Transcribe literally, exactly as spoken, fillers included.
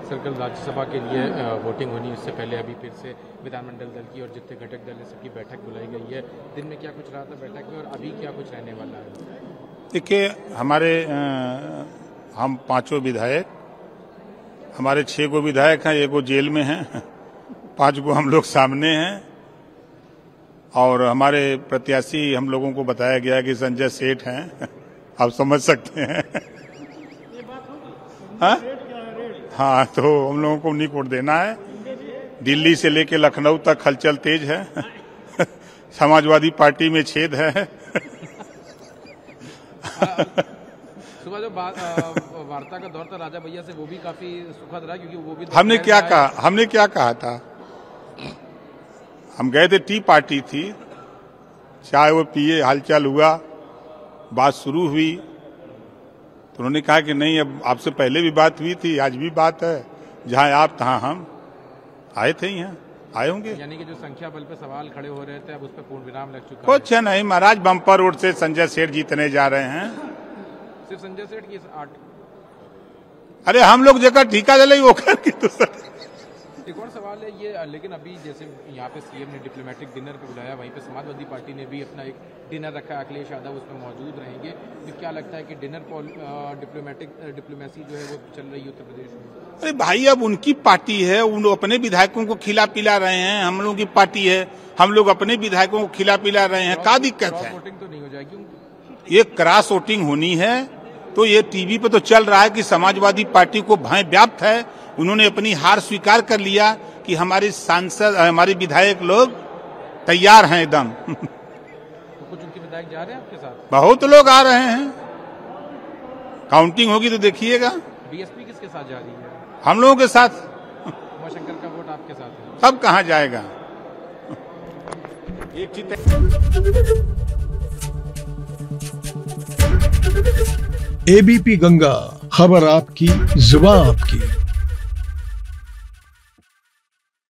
Sir, कल राज्यसभा के लिए वोटिंग होनी, उससे पहले अभी फिर से विधानमंडल दल की और जितने घटक दल है सबकी बैठक बुलाई गई है। दिन में क्या कुछ रहा था बैठक में और अभी क्या कुछ रहने वाला है? देखिए, हमारे आ, हम पांचों विधायक, हमारे छह गो विधायक हैं, एक गो जेल में हैं, पांच गो हम लोग सामने हैं और हमारे प्रत्याशी हम लोगों को बताया गया कि संजय सेठ हैं। आप समझ सकते हैं। हाँ हाँ, तो हम लोगों को उन्हीं को देना है। दिल्ली से लेकर लखनऊ तक हलचल तेज है। समाजवादी पार्टी में छेद है। सुबह जो वार्ता का दौर था राजा भैया से, वो भी काफी सुखद रहा, क्योंकि वो भी हमने क्या कहा हमने क्या कहा था हम गए थे, टी पार्टी थी, चाय वो पिए, हालचाल हुआ, बात शुरू हुई, तो उन्होंने कहा कि नहीं, अब आपसे पहले भी बात हुई थी, आज भी बात है, जहां आप तहां हम। आए थे यहाँ, आए होंगे। यानी कि जो संख्या बल पे सवाल खड़े हो रहे थे, अब उस पर पूर्ण विराम लग चुका है। कुछ नहीं महाराज, बम्पर रोड से संजय सेठ जीतने जा रहे हैं। सिर्फ संजय सेठ की आठ? अरे हम लोग जगह ठीका चले वो करके तो सर। एक और सवाल है ये, लेकिन अभी जैसे यहाँ पे सीएम ने डिप्लोमेटिक डिनर पे बुलाया, वहीं पे समाजवादी पार्टी ने भी अपना एक डिनर रखा, अखिलेश यादव उसमें मौजूद रहेंगे। तो क्या लगता है कि डिनर डिप्लोमेटिक डिप्लोमेसी जो है वो चल रही है उत्तर प्रदेश में? अरे भाई, अब उनकी पार्टी है, उन अपने विधायकों को खिला पिला रहे हैं। हम लोगों की पार्टी है, हम लोग अपने विधायकों को खिला पिला रहे हैं। क्या दिक्कत है? वोटिंग तो नहीं हो जाएगी? ये क्रॉस वोटिंग होनी है तो ये टीवी पे तो चल रहा है कि समाजवादी पार्टी को भय व्याप्त है। उन्होंने अपनी हार स्वीकार कर लिया कि हमारे सांसद, हमारे विधायक लोग तैयार हैं एकदम। तो कुछ उनके विधायक जा रहे हैं आपके साथ? बहुत लोग आ रहे हैं, काउंटिंग होगी तो देखिएगा। बीएसपी किसके साथ जा रही है? हम लोगों के साथ। उमाशंकर का वोट आपके साथ है? सब कहाँ जाएगा? एक चीज एबीपी गंगा, खबर आपकी, जुबान आपकी।